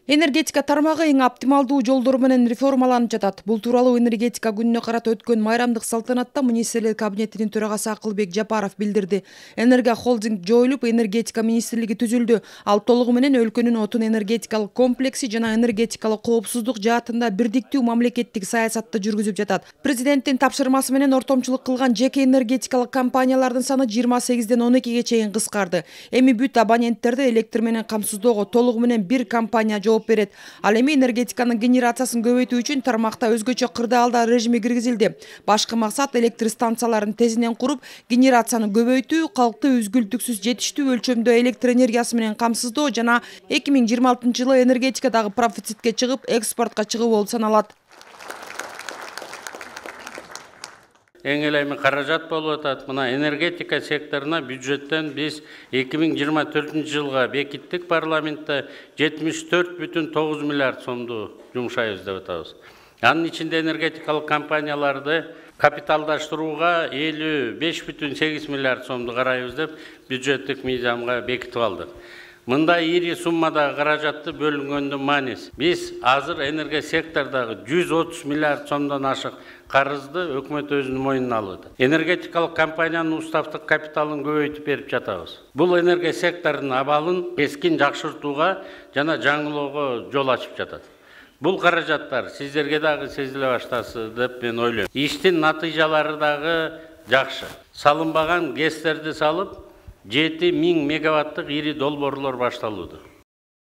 Энергетика тармагы эң оптималдуу жолдор менен реформаланып жатат. Бул тууралуу энергетика күнүнө карата өткөн майрамдык салтанатта министрлер кабинетинин төрагасы Акылбек Жапаров билдирди. Энергия холдинг жоюлуп, энергетика министрлиги түзүлдү. Ал толугу менен өлкөнүн отун энергетикалык комплекси жана энергетикалык коопсуздук жаатында бирдиктүү мамлекеттик саясатты жүргүзүп жатат. Президенттин тапшырмасы менен ортомчулук кылган жеке энергетикалык компаниялардын саны 28ден 12ге чейин кыскарды. Эми бүт абоненттерди электр менен камсыздоого толугу менен бир компания жооп берет. Ал эми энергетиканын генерациясын көбөйтүү үчүн тармакта өзгөчө кырдаалда режими киргизилди. Башкы максат электр станцияларын тезинен куруп, генерацияны көбөйтүү, калкты үзгүлтүксүз жетиштүү өлчөмдө электр энергиясы менен камсыздоо жана 2026 жылы энергетикадагы профицитке чыгып, экспортко чыгуу болуп саналат. Эң эле каражат болуп атат. Мына энергетика секторуна бюджеттен биз 2024 жылга бекиттик парламентте 74,9 миллиард сомду жумшайбыз деп атабыз. Анын ичинде энергетикалык компанияларды капиталдаштырууга 55,8 миллиард сомду карайбыз деп бюджеттик мыйзамга бекитип алдык. Мындай ири суммада каражатты бөлүнгөндүн мааниси. Биз азыр энергия сектордагы 130 миллиард сомдон ашык карызды өкмөт өзүнүн мойнуна алып атат. Энергетикалык компаниянын уставдык капиталын көбөйтүп берип жатабыз. Бул энергия секторунун абалын кескин жакшыртууга жана жаңылоого жол ачып жатат. Бул каражаттар сиздерге дагы сезиле баштасы деп мен ойлойм. Иштин натыйжалары дагы жакшы. Салынбаган ГЭСтерди салып 7000 мегаваттык ири долбоорлор башталууда.